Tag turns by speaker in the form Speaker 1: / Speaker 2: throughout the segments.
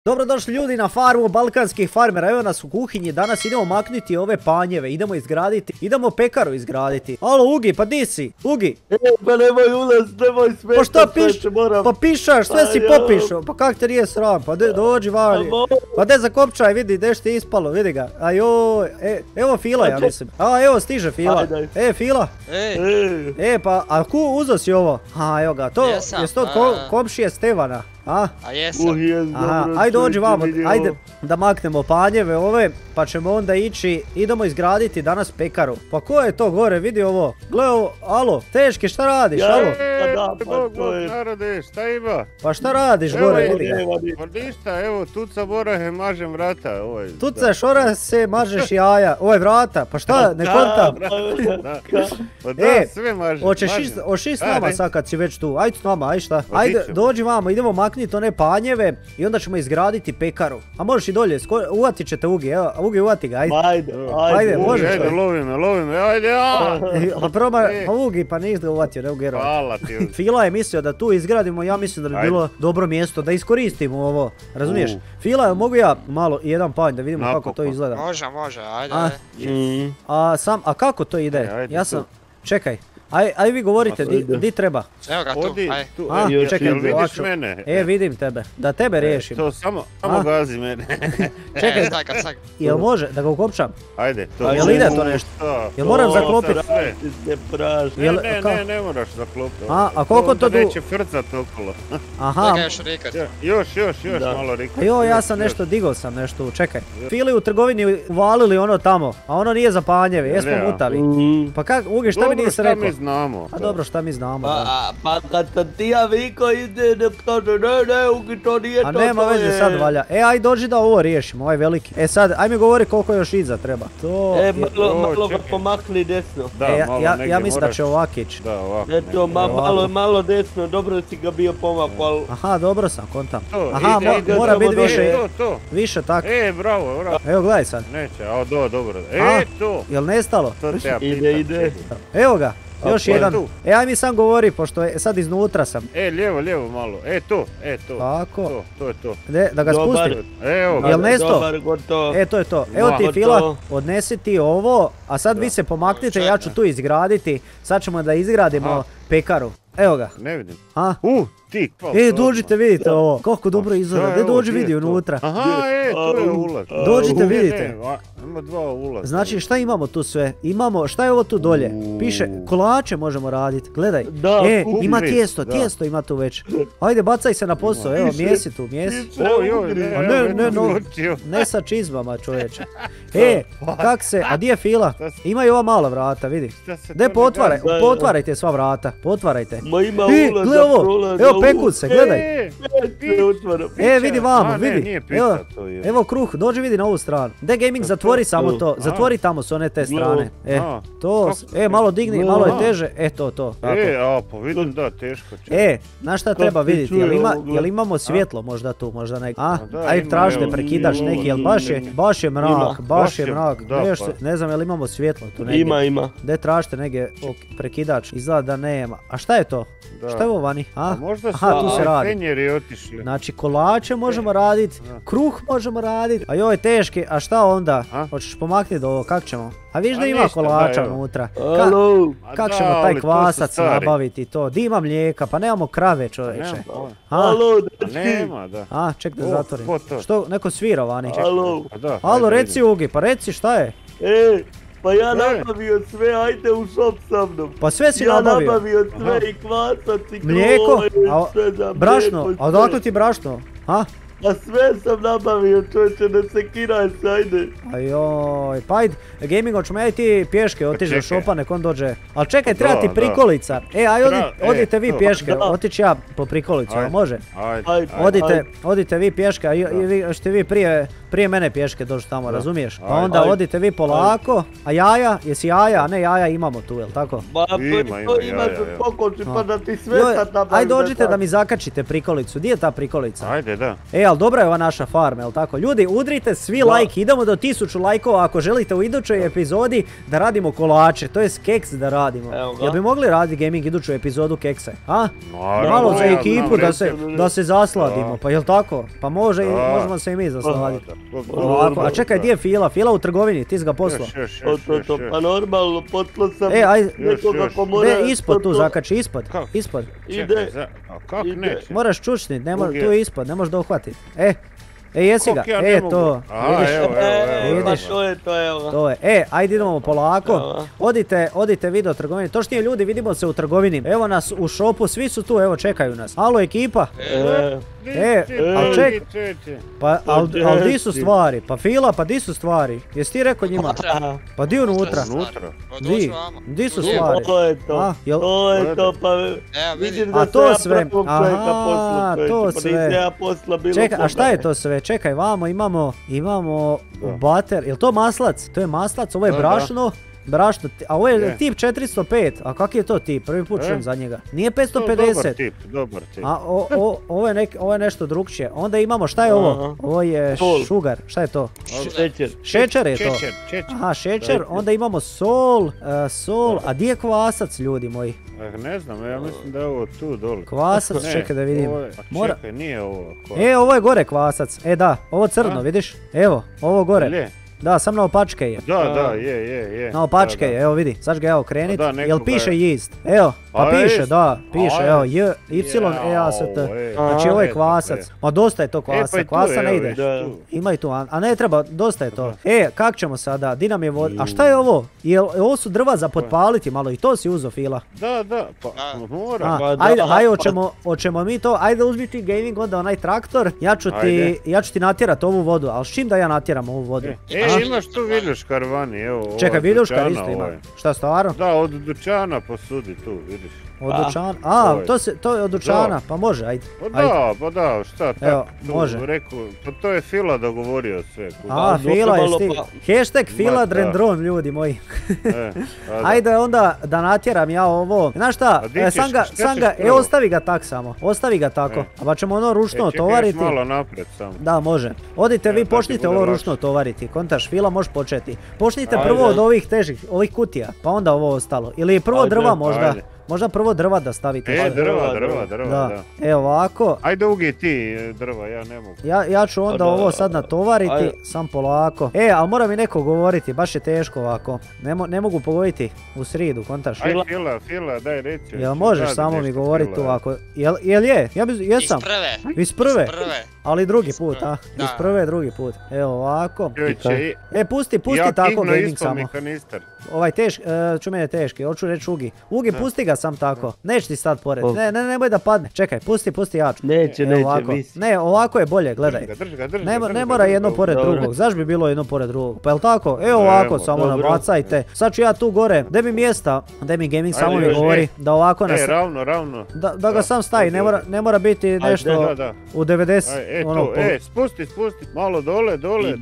Speaker 1: Dobrodošli ljudi na farmu balkanskih farmera, evo nas u kuhinji, danas idemo maknuti ove panjeve, idemo izgraditi, idemo pekaru izgraditi. Alo Ugi, pa di si? Ugi?
Speaker 2: Pa nemoj ulaz, nemoj smetat.
Speaker 1: Pa šta pa pišaš, sve si popišao, pa kak te nije sram, pa dođi vani. Pa de zakopčaj, vidi, deš ti ispalo, vidi ga. Ajoj, evo Fila ja mislim. A evo stiže Fila. Fila. Pa, a ku uzo si ovo? A evo ga, to je to komšije Stevana. A jesam. Aha, ajde dođi vamo, ajde da maknemo panjeve ove, pa ćemo onda ići, idemo izgraditi danas pekaru. Pa ko je to gore, vidi ovo, gle ovo, alo, teški, šta radiš, alo?
Speaker 3: Šta radiš, šta ima?
Speaker 1: Pa šta radiš gore, vidi ga?
Speaker 3: Pa ništa, evo, tuca morahe, mažem vrata.
Speaker 1: Tucaš orase, mažeš jaja, vrata, pa šta, ne kontam?
Speaker 3: Pa da, sve mažem.
Speaker 1: Hoćeš s nama sad kad si već tu, ajde s nama, ajde šta? Ajde, dođi vamo, idemo makniti one panjeve i onda ćemo izgraditi pekaru. A možeš i dolje, uvatit ćete Ugi, evo, Ugi uvati ga, ajde. Ajde, možeš.
Speaker 3: Ajde, lovi me, ajde,
Speaker 1: Pa proba, pa Ugi, pa nisi ga uvatio, ne Ugero.
Speaker 3: Hvala ti.
Speaker 1: Fila je mislio da tu izgradimo, ja mislim da bi bilo dobro mjesto da iskoristimo ovo, razumiješ? Fila, mogu ja malo jedan panj da vidimo kako to izgleda?
Speaker 4: Može, ajde.
Speaker 1: A kako to ide? Ja sam, čekaj. Aj vi govorite, di treba?
Speaker 4: Evo ga tu,
Speaker 3: aj.
Speaker 1: Čekaj,
Speaker 3: vidiš mene?
Speaker 1: Vidim tebe, da tebe riješim.
Speaker 3: To samo gazi mene.
Speaker 1: Čekaj, jel može da ga ukopčam?
Speaker 3: Ajde, to.
Speaker 1: Jel ide to nešto? Jel moram zaklopiti?
Speaker 3: Ne moraš zaklopiti.
Speaker 1: A koliko to du...
Speaker 3: neće frcat okolo.
Speaker 1: Aha.
Speaker 3: Još malo rikat.
Speaker 1: Jo, ja sam nešto, digao sam nešto, čekaj. Fili u trgovini uvalili ono tamo, a ono nije za panjeve, jesmo mutavi. Pa kak, Ugi, šta mi nisi rekao?
Speaker 3: Znamo.
Speaker 1: A dobro, šta mi znamo, da.
Speaker 2: Pa kad sam ti ja viko ide, ne kaže ne, Ugi, to nije to.
Speaker 1: A nema veze sad valja. Aj dođi da ovo riješimo, ovaj veliki. Sad, aj mi govori koliko još iza treba.
Speaker 2: Malo ga pomakni desno.
Speaker 1: Ja mislim da će ovak ići.
Speaker 3: Da, ovak.
Speaker 2: Eto, malo desno, dobro si ga bio pomakao.
Speaker 1: Aha, dobro sam, kontam. Aha, mora biti više tako.
Speaker 3: Bravo.
Speaker 1: Evo, gledaj sad.
Speaker 3: Neće, dobro. To.
Speaker 1: Jel nestalo?
Speaker 2: Ide.
Speaker 1: Evo ga. Još jedan. Aj mi sam govori, pošto sad iznutra sam.
Speaker 3: Lijevo malo. To.
Speaker 1: Tako.
Speaker 3: To je to.
Speaker 1: Da ga spustim.
Speaker 3: Evo ga.
Speaker 1: Jel nesto? To je to. Evo ti Fila, odnesi ti ovo, a sad vi se pomaknite, ja ću tu izgraditi. Sad ćemo da izgradimo pekaru. Evo ga.
Speaker 3: Ne vidim.
Speaker 1: Ti. Dođite vidite ovo. Kako dobro izgleda. Dođi vidi unutra.
Speaker 3: Aha, tu je ulaz.
Speaker 1: Dođite vidite.
Speaker 3: Ima dva ulaza.
Speaker 1: Znači šta imamo tu sve? Imamo, šta je ovo tu dolje? Piše, kolače možemo raditi. Gledaj. Ima tijesto ima tu već. Ajde, bacaj se na posao. Evo, mjesi tu. Ne sa čizmama, čovječe. Kak se, a di je Fila? Ima i ova mala vrata, vidi. De potvarajte sva vrata. Potvarajte. Gle ovo. Evo peku se, gledaj. Vidi vamo, vidi. Evo kruh, dođi vidi na ovu stranu. De Gaming, zatvori samo to. Zatvori tamo s one te strane. To, malo digni, malo je teže. To.
Speaker 3: Pa vidim da, teško će.
Speaker 1: Znaš šta treba vidjeti, jel imamo svjetlo možda tu, možda neki. Ajde tražite, prekidaš neki, jel baš je mrak. Ne znam jel imamo svjetlo tu negdje.
Speaker 2: Ima.
Speaker 1: De tražite negdje prekidač, izgleda da nema. A šta je to? Šta je ovo vani?
Speaker 3: Možda su penjeri otišli.
Speaker 1: Znači kolače možemo raditi, kruh možemo raditi. A joj teški, a šta onda? Hoćeš pomakniti ovo, kak ćemo? A viš da ima kolača unutra. Kak ćemo taj kvasac nabaviti to? Di ima mlijeka, pa nemamo krave čovječe.
Speaker 3: Nema, da.
Speaker 1: Ček da zatvorim. Što, neko svira vani.
Speaker 3: Alo,
Speaker 1: reci Ugi, pa reci šta je?
Speaker 2: Pa ja nabavio sve, ajde u shop sa mnom.
Speaker 1: Pa sve si nabavio?
Speaker 2: Ja nabavio sve i kvasac i
Speaker 1: mlijeko? Brašno? A odakle ti brašno?
Speaker 2: A sve sam nabavio, čovječe, ne sekiraj se, ajde.
Speaker 1: Ajoj, pa ajde, Gaming, hoćemo ja i ti pješke, otići do shopa, nek on dođe. Ali čekaj, treba ti prikolica. Odite vi pješke, otići ja po prikolicu, može? Odite vi pješke, a ćete vi prije mene pješke doći tamo, razumiješ? Pa onda odite vi polako, a jaja, jesi jaja, a ne jaja imamo tu, jel tako?
Speaker 2: Ima se pokoči, pa da ti sve sad nabavim.
Speaker 1: Ajde dođite da mi zakačite prikolicu, di je ta prikolica?
Speaker 3: Ajde, da.
Speaker 1: Ali dobra je ova naša farma, jel tako? Ljudi, udrite svi like, idemo do 1000 lajkova ako želite u idućoj idućoj epizodi da radimo kolače, to jest keks da radimo. Jel bi mogli raditi gaming iduću epizodu kekse, a? Malo za ekipu da se zasladimo, pa jel tako? Pa možemo se i mi zasladiti. A čekaj, gdje je Fila? Fila u trgovini, ti si ga poslao.
Speaker 2: Pa normalno, poslao sam nekoga ko mora...
Speaker 1: Ne, ispod tu zakači, ispod.
Speaker 2: Ide.
Speaker 3: Kako neće?
Speaker 1: Moraš čučnit, tu je ispod, ne možeš da uhvatiti. Jesi ga, to,
Speaker 2: vidiš, to je to, evo.
Speaker 1: To je, ajde idemo polako, odite vi do trgovine, točnije ljudi, vidimo se u trgovini, evo nas u šopu, svi su tu, evo čekaju nas, alo ekipa, ali ček, ali di su stvari, pa Fila, pa di su stvari, jesi ti rekao njima? Pa di unutra? Di su stvari?
Speaker 2: To je to, pa vidim da se ja prvog čovjeka posla,
Speaker 1: to sve, čekaj, a šta je to sve? Čekaj, vamo imamo bater, jel to maslac? To je maslac, ovo je brašno, a ovo je tip 405, a kak je to tip? Prvi put čujem za njega. Nije 550.
Speaker 3: Dobar tip.
Speaker 1: A ovo je nešto drugčije. Onda imamo, šta je ovo? Ovo je sugar, šta je to?
Speaker 2: Šećer.
Speaker 1: Šećer je to? Aha, šećer, onda imamo sol, a di je kvasac, ljudi moji?
Speaker 3: Ne znam, ja mislim da je ovo tu dole.
Speaker 1: Kvasac, čekaj da vidim.
Speaker 3: Čekaj, nije ovo kvasac.
Speaker 1: Ovo je gore kvasac, da, ovo crno, vidiš? Evo, ovo gore. Da, sam na opačke je.
Speaker 3: Da, je.
Speaker 1: Na opačke je, evo vidi, sad ću ga evo krenit, jel piše yeast? Evo, pa piše, piše, evo, y, a, s, t, znači ovo je kvasac, ma dosta je to kvasa, kvasa ne ide, ima i tu, a ne treba, dosta je to. Kak ćemo sada, di nam je voda, a šta je ovo? Ovo su drva za potpaliti malo, i to si uzo Fila.
Speaker 3: Da, pa mora.
Speaker 1: Ajde, hoćemo mi to, ajde uzmi ti gaming onda onaj traktor, ja ću ti natjerat ovu vodu, ali s čim da ja natjeram ovu vodu?
Speaker 3: Imaš tu viljuškar vani, evo.
Speaker 1: Čekaj, viljuškar isto ima. Šta, stvarno?
Speaker 3: Da, od dućana posudi tu, vidiš.
Speaker 1: Od dućana? To je od dućana, pa može, ajde.
Speaker 3: Pa da, šta, tako tu rekao, pa to je Fila dogovorio sve.
Speaker 1: Fila je stigla. Hashtag Fila Drendron, ljudi moji. Ajde onda da natjeram ja ovo. Znaš šta, sam ga, ostavi ga tak samo, ostavi ga tako. Pa ćemo ono ručno tovariti.
Speaker 3: Čekaj, malo napred samo.
Speaker 1: Da, može. Odite vi, počnite ovo ručno tovariti. Kontaš, Fila, možeš početi. Počnite prvo od ovih težih, ovih kutija, pa onda ovo ostalo. Ili prvo drva možda. Možda prvo drva da stavite.
Speaker 3: Drva, da.
Speaker 1: Evo ovako.
Speaker 3: Ajde ugi ti drva, ja ne mogu.
Speaker 1: Ja ću onda ovo sad natovariti, sam polako. Ali mora mi neko govoriti, baš je teško ovako. Ne mogu pogoditi u sridu, kontaš.
Speaker 3: Aj Fila, daj reci.
Speaker 1: Jel možeš samo mi govoriti ovako? Jel je? Jesam. Iz prve. Ali drugi put, Iz prve drugi put. Evo ovako. Pusti tako gaming samo. Ovaj ću mene teški, hoću reći Ugi. Ugi, pusti ga sam tako, neće ti stat pored, nemoj da padne, čekaj, pusti jaču.
Speaker 2: Neće, visi.
Speaker 1: Ne, ovako je bolje, gledaj. Ne mora jedno pored drugog, zašto bi bilo jedno pored drugog, pa jel tako? Evo ovako, samo nabacajte. Sad ću ja tu gore, gdje mi mjesta, gdje mi gaming samo mi govori, da ovako nas...
Speaker 3: Ravno.
Speaker 1: Da ga sam stavi, ne mora biti nešto u 90...
Speaker 3: Spusti, malo dole.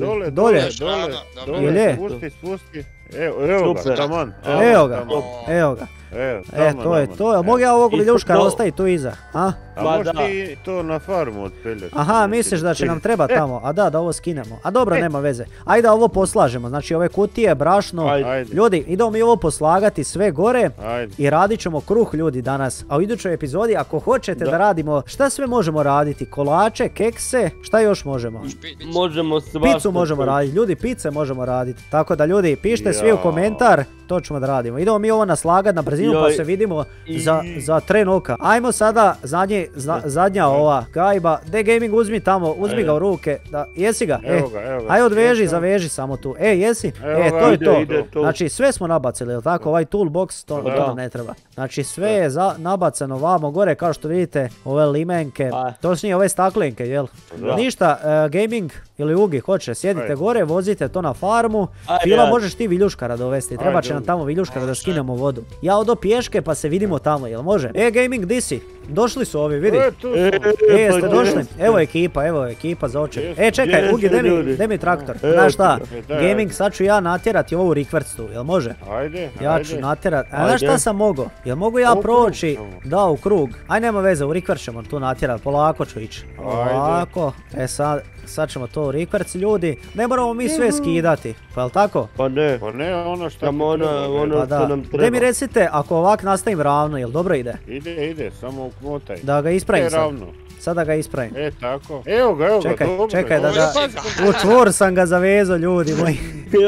Speaker 3: Spusti. Evo ga, taman.
Speaker 1: Evo ga. To je to, mogu ja ovog viljuškara ostaviti tu iza, a?
Speaker 3: A možeš ti to na farmu otpeljati.
Speaker 1: Aha, misliš da će nam treba tamo, a da ovo skinemo. A dobro, nema veze. Ajde ovo poslažemo, znači ove kutije, brašno. Ljudi, idemo mi ovo poslagati sve gore i radit ćemo kruh, ljudi, danas. A u idućoj epizodi, ako hoćete da radimo, šta sve možemo raditi? Kolače, kekse, šta još možemo?
Speaker 2: Možemo svašta.
Speaker 1: Picu možemo raditi, ljudi, pice možemo raditi. Tako da ljudi, pišite svi u komentar, to ćemo da radimo. Idemo mi ovo naslagati na brzinu pa se vidimo za tren oka. Ajmo sada zadnja ova gajba. De gaming, uzmi uzmi ga u ruke. Jesi ga? Aj odveži, zaveži samo tu. Jesi? To je to. Znači sve smo nabacili, jel tako? Ovaj toolbox, to nam ne treba. Znači sve je nabacano vamo gore, kao što vidite, ove limenke, točnije ove staklenke, jel? Ništa, gaming ili Ugi, hoće, sjedite gore, vozite to na farmu. Fila, možeš ti viljuškara dovesti, treba će nam tamo viljuškara da skinemo vodu. Ja odo pješke pa se vidimo tamo, jel može? Gaming, di si? Došli su ovi, vidi. Jeste došli? Evo ekipa za očer. Čekaj, Ugi, daj mi traktor. Znaš šta, gaming, sad ću ja natjerati ovu rikvrstu, jel može?
Speaker 3: Ajde.
Speaker 1: Ja ću natjerati, a znaš šta sam mogao? Jel mogu ja proći? Da, u krug. Aj, nema veze, u rikvrst ćemo tu natjerati, polako ću ići. Ovako, sad ćemo to malo u rikverci ljudi. Ne moramo mi sve skidati, pa jel tako?
Speaker 2: Pa ne.
Speaker 3: Pa ne, ono što
Speaker 2: Samo ono što nam treba.
Speaker 1: Daj mi recite, ako ovak nastavim ravno, jel dobro ide?
Speaker 3: Ide, samo ukmotaj.
Speaker 1: Da ga ispravim sad.
Speaker 3: Ravno.
Speaker 1: Sada ga ispravim.
Speaker 3: Tako. Evo ga, dobro.
Speaker 1: Čekaj da ga... U čvor sam ga zavezao, ljudi moji.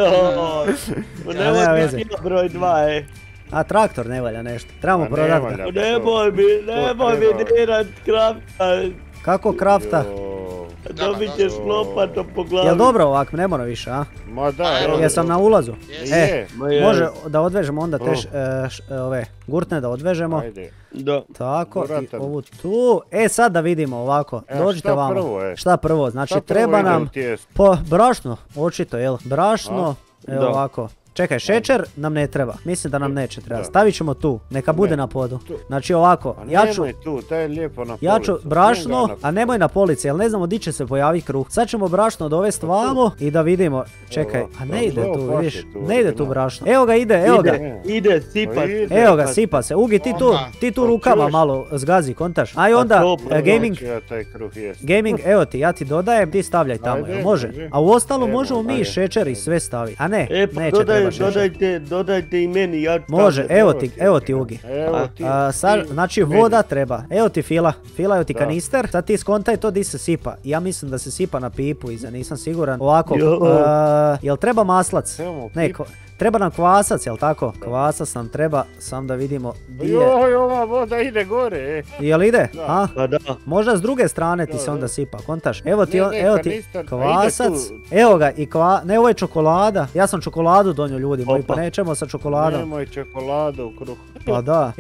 Speaker 2: Nemoj biti broj 2,
Speaker 1: A traktor ne valja nešto, trebamo prodati ga.
Speaker 2: Nemoj mi dirat krafta.
Speaker 1: Kako krafta?
Speaker 2: Dobit ćeš lopatom po glavi.
Speaker 1: Jel dobro ovak, ne mora više, a?
Speaker 3: Ma da,
Speaker 1: Jesam na ulazu? Može da odvežemo onda te ove gurtne da odvežemo.
Speaker 3: Ajde.
Speaker 2: Da.
Speaker 1: Tako, i ovu tu. Sad da vidimo ovako, dođite vamo. Šta prvo? Znači treba nam brašno, očito, jel? Brašno, evo ovako. Čekaj, šećer nam ne treba, mislim da nam neće treba, stavit ćemo tu, neka bude na podu. Znači ovako, ja ću brašno, a nemoj na polici, jer ne znamo di će se pojaviti kruh. Sad ćemo brašno dovesti vamo i da vidimo, čekaj, a ne ide tu, vidiš, ne ide tu brašno. Evo ga ide, evo ga.
Speaker 2: Ide, sipa se.
Speaker 1: Evo ga, sipa se, Ugi ti tu rukama malo zgazi, kontaš. Aj onda, gaming, evo ti, ja ti dodajem, ti stavljaj tamo, može. A u ostalo možemo mi šećer i sve staviti, a ne, neće treba.
Speaker 2: Dodajte i meni, ja ću...
Speaker 1: Može, evo ti Ugi. Znači voda treba, evo ti fila, evo ti kanister, sad ti skontaj to di se sipa. Ja mislim da se sipa na pipu iza, nisam siguran. Ovako, jel treba maslac? Ne, treba nam kvasac, jel tako? Kvasac nam treba, sam da vidimo di je.
Speaker 3: Joj, ova voda ide gore.
Speaker 1: Jel ide?
Speaker 2: Pa da.
Speaker 1: Možda s druge strane ti se onda sipa, kontaš. Evo ti kvasac, evo ga i ne, ovo je čokolada. Ja sam čokoladu donio ljudi moji, pa nećemo sa čokoladom.
Speaker 3: Nemoj čokoladu u kruhu.
Speaker 1: Pa da,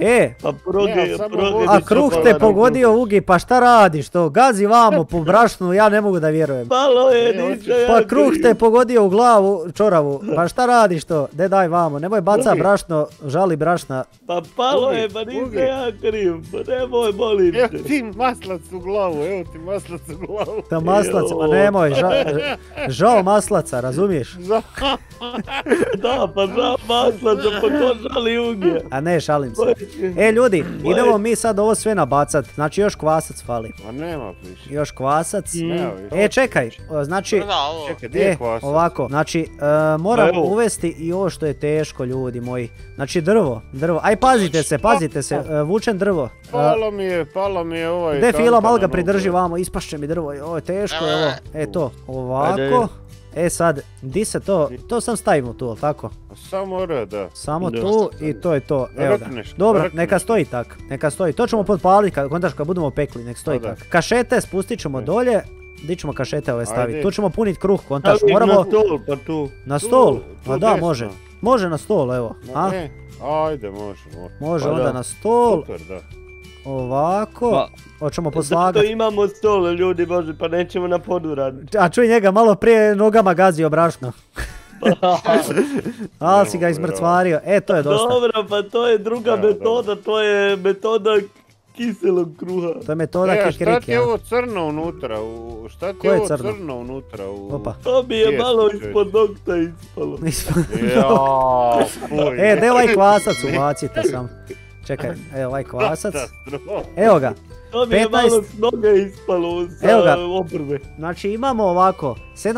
Speaker 2: a
Speaker 1: kruh te pogodio Ugi, pa šta radiš to? Gazi vamo po brašnu, ja ne mogu da vjerujem.
Speaker 2: Palo je,
Speaker 1: pa kruh te pogodio u glavu, čoravu, pa šta radiš to? Daj vamo, nemoj baca brašno, žali brašna.
Speaker 2: Pa palo je, pa nisam ja kriv, pa nemoj, molim te.
Speaker 3: Evo ti maslac u glavu.
Speaker 1: Ta maslac, pa nemoj, žao maslaca, razumiješ?
Speaker 2: Da, pa žao maslaca, pa to žali Ugi.
Speaker 1: A ne, šalim se. Ljudi, idemo mi sad ovo sve nabacat, znači još kvasac fali.
Speaker 3: A nema više.
Speaker 1: Još kvasac. Čekaj, znači, ovako, znači, moramo uvesti i ovo što je teško, ljudi moji. Znači drvo, aj pazite se, vučem drvo.
Speaker 3: Palo mi je ovaj...
Speaker 1: Gde Fila, malo ga pridrži vamo, ispašće mi drvo, ovo je teško, evo, to, ovako. Sad, di se to sam stavimo tu, tako?
Speaker 3: Samo da.
Speaker 1: Samo tu i to je to, evo ga. Dobro, neka stoji tak, to ćemo podpaliti kad budemo pekli, nek stoji tak. Kašete spustit ćemo dolje, di ćemo kašete ove staviti, tu ćemo punit kruh, kontaš, moramo...
Speaker 2: Na stol, pa tu.
Speaker 1: Na stol? Pa da, može na stol, evo.
Speaker 3: Ajde, može.
Speaker 1: Može onda na stol.
Speaker 3: Super, da.
Speaker 1: Ovako, hoćemo poslagati.
Speaker 2: Zato imamo stol, ljudi, može, pa nećemo na podu raditi.
Speaker 1: A čuj njega, malo prije nogama gazio brašno. Ali si ga izmrcvario, to je dosta.
Speaker 2: Dobro, pa to je druga metoda, to je metoda kiselog kruha.
Speaker 1: To je metoda kikiriki.
Speaker 3: Šta ti je ovo crno unutra?
Speaker 1: Opa.
Speaker 2: To mi je malo ispod nokta ispalo.
Speaker 1: De ovaj kvasac ubacite sam. Čekaj, ovaj kvasac. Evo ga.
Speaker 2: To mi je malo s noga ispalo sa oprve.
Speaker 1: Znači imamo ovako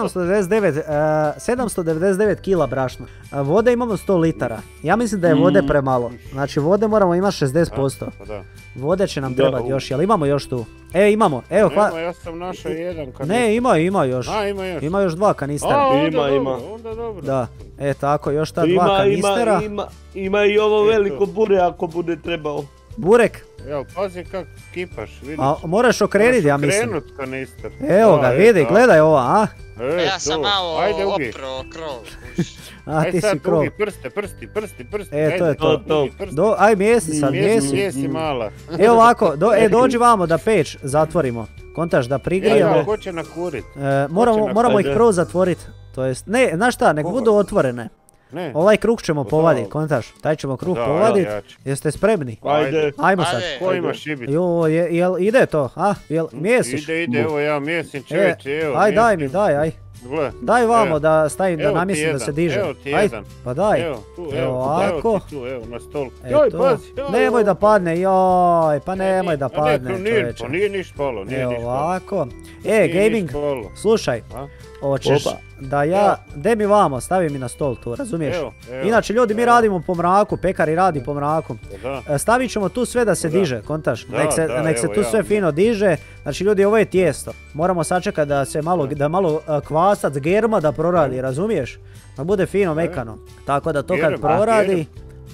Speaker 1: 799 kila brašna. Vode imamo 100 litara. Ja mislim da je vode premalo. Znači vode moramo imati 60%. Vode će nam trebati još, jel imamo još tu? Imamo, evo
Speaker 3: Nema, ja sam našao jedan kanister.
Speaker 1: Ne, ima još. Ima još 2 kanistera.
Speaker 3: Onda dobro.
Speaker 1: Da, tako, još ta 2 kanistera.
Speaker 2: Ima i ovo veliko bure ako bude trebao.
Speaker 1: Burek?
Speaker 3: Evo, pazi kak kipaš, vidiš.
Speaker 1: A moraš okreniti, ja mislim.
Speaker 3: Moraš okrenut kanister.
Speaker 1: Evo ga, vidi, gledaj ova, a?
Speaker 4: Ja sam malo opro krov.
Speaker 1: A, ti si krov.
Speaker 3: Prsti.
Speaker 1: To je to. Aj, mjesi sad, mjesi.
Speaker 3: Mjesi mala.
Speaker 1: Evo ovako, dođi vamo da peć zatvorimo. Kontaš, da prigrijemo.
Speaker 3: Ko će nakurit?
Speaker 1: Moramo ih prvo zatvorit. To jest, ne, znaš šta, nek budu otvorene. Ovaj kruh ćemo povadit, kontaš, taj ćemo kruh povadit. Jeste spremni? Ajmo sad.
Speaker 3: Ko ima šibit?
Speaker 1: Jel ide to, a? Jel mjesiš?
Speaker 3: Ide, evo ja mjesim čovječe, evo.
Speaker 1: Aj, daj mi, aj. Daj vamo da stavim, da namjeslim da se diže.
Speaker 3: Evo ti jedan.
Speaker 1: Pa daj.
Speaker 3: Evo tu,
Speaker 1: ovako.
Speaker 3: Evo na stol.
Speaker 1: Joj, pazi. Nemoj da padne, joj, pa nemoj da padne, čovječe.
Speaker 3: Pa nije niš palo,
Speaker 1: Evo ovako. Gaming, slušaj. Hoćeš da ja, de mi vamo, stavi mi na stol tu, razumiješ? Inače ljudi, mi radimo po mraku, pekari radi po mraku. Stavit ćemo tu sve da se diže, kontaš? Nek se tu sve fino diže. Znači ljudi, ovo je tijesto. Moramo sačekati da malo kvasac germa da proradi, razumiješ? Da bude fino mekano. Tako da to kad proradi,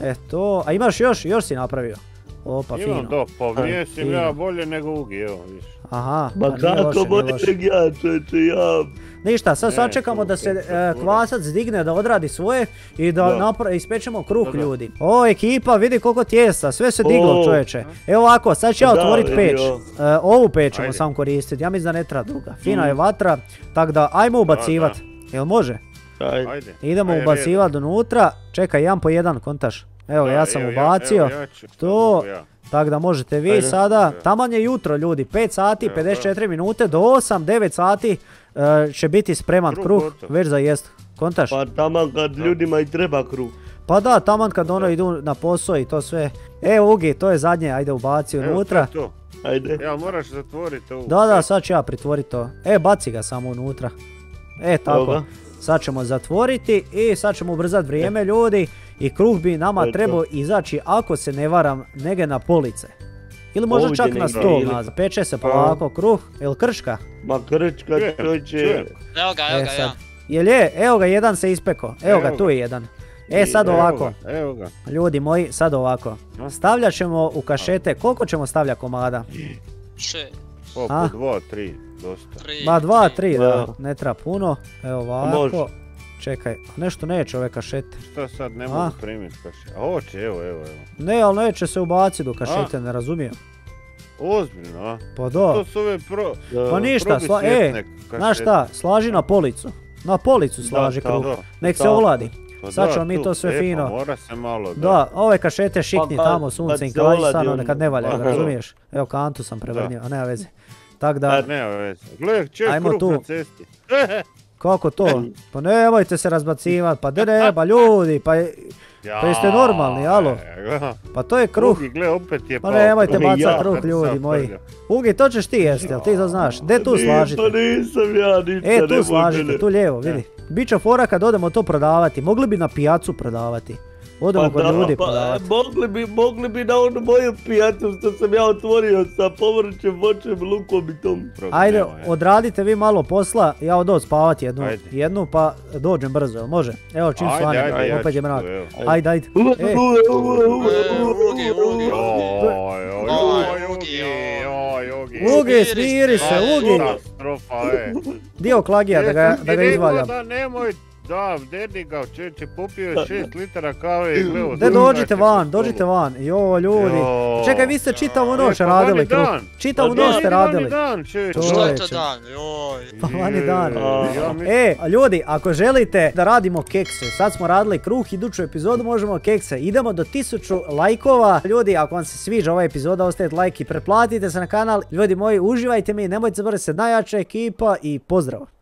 Speaker 1: to, a imaš još si napravio. Opa, fino.
Speaker 3: Imam to, pa mijesim ja bolje nego Ugi, evo, viš.
Speaker 1: Aha,
Speaker 2: ma kako bolje nego ja, čovječe, ja...
Speaker 1: Ništa, sad sačekamo da se kvasac digne, da odradi svoje i da ispečemo kruh ljudi. O, ekipa, vidi koliko tijesta, sve se diglo, čovječe. Evo ovako, sad ću ja otvoriti peć. Ovu peć ćemo sam koristiti, ja mislim da ne treba druga. Fina je vatra, tako da ajmo ubacivat. Jel može? Idemo ubacivat unutra. Čekaj, jedan po jedan, kontaš. Evo, ja sam ubacio. To... Tako da možete vi sada, taman je jutro ljudi, 5 sati, 54 minute, do 8, 9 sati će biti spreman kruh, već za jest, kontaš?
Speaker 2: Pa taman kad ljudima i treba kruh.
Speaker 1: Pa da, taman kad ono idu na posao i to sve. Evo Ugi, to je zadnje, ajde ubaci unutra.
Speaker 2: Ajde.
Speaker 3: Ja moraš zatvoriti ovu.
Speaker 1: Da, sad ću ja pritvoriti to. Baci ga samo unutra. Tako. Sad ćemo zatvoriti i sad ćemo ubrzati vrijeme ljudi. I kruh bi nama trebao izaći, ako se ne varam, nege na police. Ili možda čak na stol. Peče se polako kruh. Jel krška?
Speaker 2: Ma krška, čovječe.
Speaker 4: Evo ga, ja.
Speaker 1: Jel je? Evo ga, jedan se ispeko. Evo ga, tu je jedan. Sad ovako. Ljudi moji, sad ovako. Stavljat ćemo u kašete, koliko ćemo stavljati komada?
Speaker 4: 6.
Speaker 3: Po 2, 3, dosta.
Speaker 1: Ma 2, 3, da, ne treba puno. Evo ovako. Čekaj, nešto neće ove kašete.
Speaker 3: Šta sad, ne mogu primiti kašete? A hoće, evo.
Speaker 1: Ne, ali neće se ubaciti do kašete, ne razumijem.
Speaker 3: Ozbiljno, a?
Speaker 1: Pa da.
Speaker 3: To su ove
Speaker 1: pa ništa, znaš šta, slaži na policu. Na policu slaži kruh, nek se oladi. Sad ćemo mi to sve fino.
Speaker 3: Mora se malo,
Speaker 1: da. Ove kašete šikni tamo suncem kaljsano, nekad ne valja, razumiješ? Evo kantu sam prevrnio, a nema veze. Tak da...
Speaker 3: Nema veze. Gledaj, češ kruh na cesti.
Speaker 1: Kako to? Pa nemojte se razbacivat, pa pa ljudi, pa jeste normalni, alo? Pa to je kruh.
Speaker 3: Ugi, gle, opet je
Speaker 1: pa nemojte bacat kruh, ljudi moji. Ugi, to ćeš ti jesti, jel ti to znaš? Gdje tu slažite?
Speaker 2: Pa nisam ja, ništa
Speaker 1: tu slažite, tu lijevo, vidi. Biće fora kad odemo to prodavati, mogli bi na pijacu prodavati. Odemo kod ljudi prodavati.
Speaker 2: Mogli bi na onu moju pijacu što sam ja otvorio sa povrćem, voćem, lukom i tom.
Speaker 1: Ajde, odradite vi malo posla, ja odem spavati jednu pa dođem brzo, može? Evo čim svanim, opet je mrak. Ajde. Ugi, smiri se, Ugi! Dio klagija da ga izvaljam.
Speaker 3: Da, dedi ga, čeće, popio je 6 litara kave i gleo...
Speaker 1: Dođite van, jo ljudi. Čekaj, vi ste čitavu noć radili kruh. Čitavu noć ste radili.
Speaker 4: Što je to dan, joj.
Speaker 1: Pa vani dan. Ljudi, ako želite da radimo kekse, sad smo radili kruh, iduću epizodu možemo kekse. Idemo do 1000 lajkova. Ljudi, ako vam se sviđa ova epizoda, ostavite like i pretplatite se na kanal. Ljudi moji, uživajte mi, nemojte zaboraviti se, najjača ekipa i pozdrav.